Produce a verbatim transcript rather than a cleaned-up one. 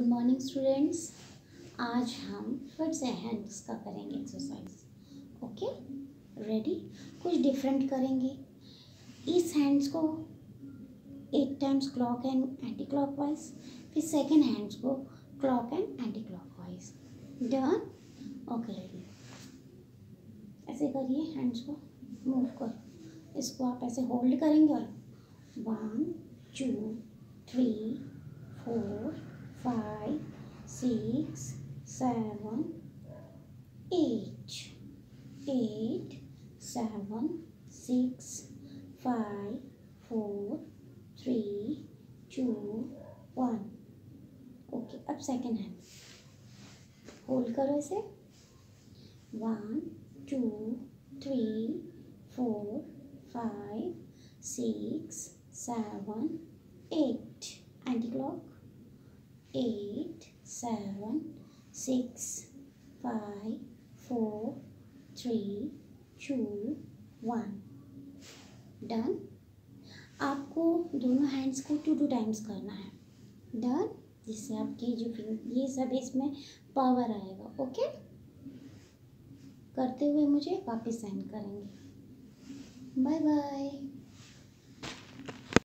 Morning students. आज हम फिर से हैंड्स का करेंगे एक्सरसाइज। Okay, ready? कुछ डिफरेंट करेंगे। इस हैंड्स को eight times clock and anti clockwise, फिर सेकेंड हैंड्स को clock and anti clockwise. Done? Okay, ready. ऐसे करिए, हैंड्स को मूव करो। इसको आप ऐसे होल्ड करेंगे और one two three four five six seven eight eight seven six five four three two one. Okay, अब सेकेंड हैंड होल्ड करो इसे। One two three four five six seven eight anti clock. Eight seven six five four three two one. Done? आपको दोनों hands को to two times करना है। Done? जिससे आपकी जो फिंगर ये सब इसमें पावर आएगा। ओके, करते हुए मुझे वापस सेंड करेंगे। Bye bye.